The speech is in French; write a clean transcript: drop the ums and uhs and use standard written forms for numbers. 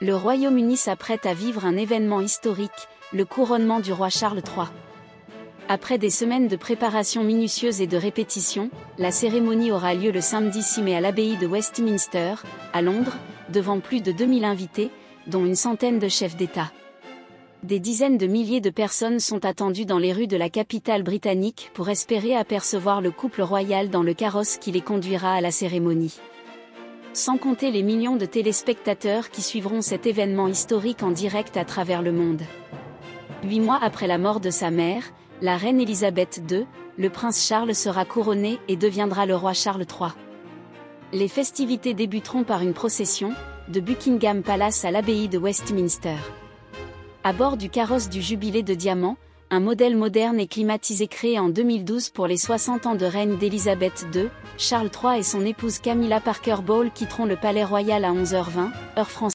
Le Royaume-Uni s'apprête à vivre un événement historique, le couronnement du roi Charles III. Après des semaines de préparation minutieuse et de répétition, la cérémonie aura lieu le samedi 6 mai à l'abbaye de Westminster, à Londres, devant plus de 2000 invités, dont une centaine de chefs d'État. Des dizaines de milliers de personnes sont attendues dans les rues de la capitale britannique pour espérer apercevoir le couple royal dans le carrosse qui les conduira à la cérémonie. Sans compter les millions de téléspectateurs qui suivront cet événement historique en direct à travers le monde. 8 mois après la mort de sa mère, la reine Elisabeth II, le prince Charles sera couronné et deviendra le roi Charles III. Les festivités débuteront par une procession, de Buckingham Palace à l'abbaye de Westminster. À bord du carrosse du Jubilé de diamant, un modèle moderne et climatisé créé en 2012 pour les 60 ans de règne d'Elisabeth II, Charles III et son épouse Camilla Parker Bowles quitteront le palais royal à 11h20, heure française.